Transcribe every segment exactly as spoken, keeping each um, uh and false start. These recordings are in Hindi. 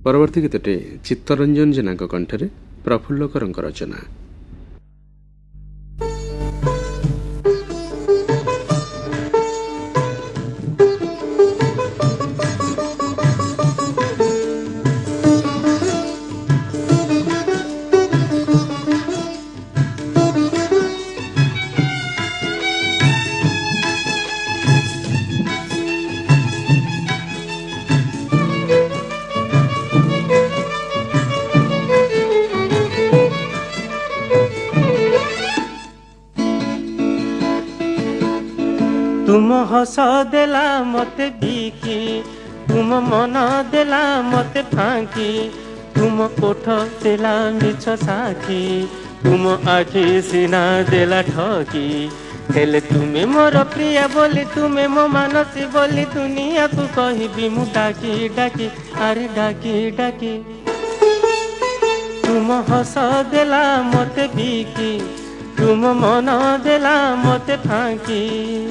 परवर्ती गीतटे चित्तरंजन जेना कंठरे प्रफुल्लकर रचना। तुम हस देला मते बिकी, तुम मन देला मते फांकी, तुम ओठ देला मिछ साखी, तुम आखि सीना देला ठकी। हेले तुमे मोर प्रिया बोली, तुमे मो मानसी बोली, दुनिया को कहबी मु डाकी डाकी, अरे डाकी डाकी। तुम हस देला मते बिकी, तुम मन देला मते फांकी।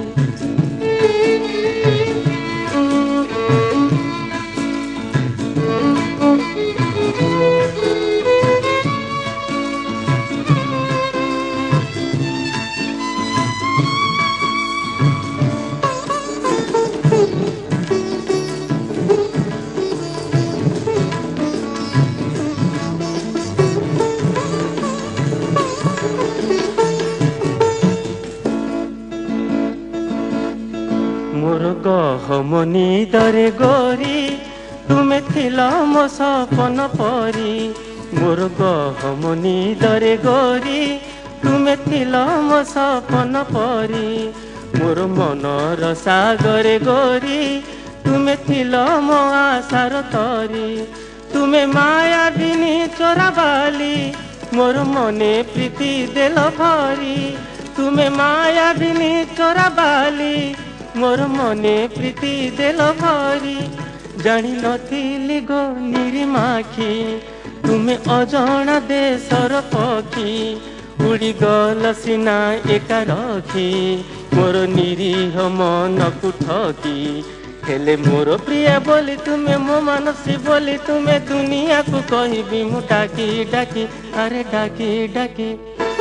मोर गहमनी दरे गोरी, तुमे थिल मो सपन परी। मोर गहमनी दरे गोरी, तुमे थिल मो सपन परी। मोर मनर सागरे गोरी, तुमे थिल मो आशार तरी। तुमे माया बिनी चोरा बाली, मोर मने प्रीति देल भरी। तुमे माया बिनी चोरा बाली, मोर मने प्रीति देल भरी। जानी नथिली गो निरीमाखी, तुमे अजणा देशर पक्षी। उड़ी गल सीना एका रखी, मोर निरीह मन को ठकी। हेले मोर प्रिया बोली, तुमे मो मानसी बोली, तुमे दुनिया को कहबी मु डाकी डाकी, अरे डाकी डाकी।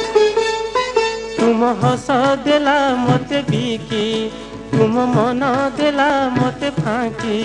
तुम हस देला मते बिकी, तुम मन देला मते फांकी।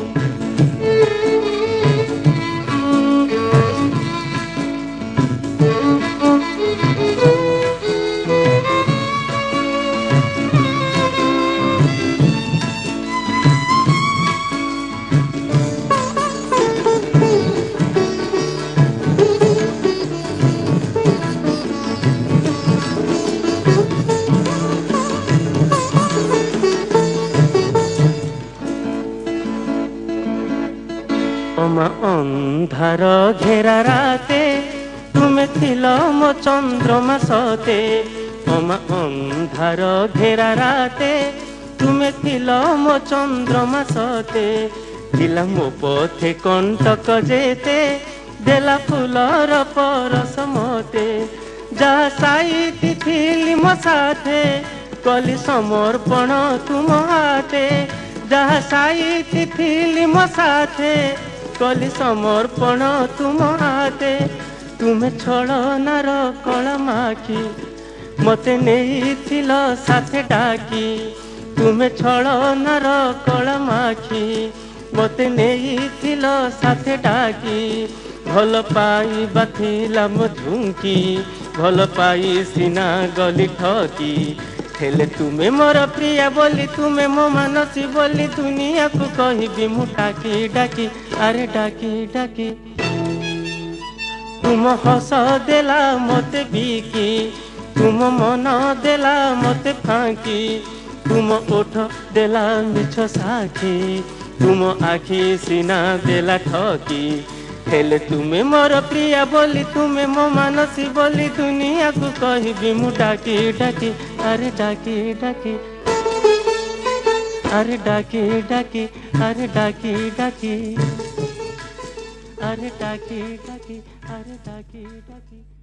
अमा अंधार घेरा राते, तुमे थिल मो चंद्रमा सते। अमा अंधार घेरा राते, तुमे थिल मो चंद्रमा सते। थिला मो पथे कंटक जेते, देला फुलर परस मते। जा साईती थिली मो साथे, कली समर्पण तुम हाथे। जहा साईती थिली मो साथे, कली समर्पण तुम हाथे। तुमे छलनार कलमाखी, मते नेइथिल साथे डाकी। तुमे छलनार कलमाखी, मते नेइथिल साथे डाकी। भल पाइबा थिला मो झुंकी, भल पाई सीना गली ठकी। हेले तुमे मोर प्रिया बोली, तुमे मो मानसी बोली, दुनिया को कहबी मु डाकी डाकी, अरे डाकी डाकी। तुम हस देला मते बिकी, तुम मन देला मते फांकी। तुम ओठ देला मिछ साखी, तुम आखि सीना देला ठकी। हेले तुमे मोर प्रिया बोली, तुमे मो मानसी बोली, दुनिया को कहबी मु डाकी डाकी, अरे डाकी डाकी, अरे डाकी डाकी, अरे डाकी डाकी, अरे डाकी डाकी, अरे डाकी डाकी।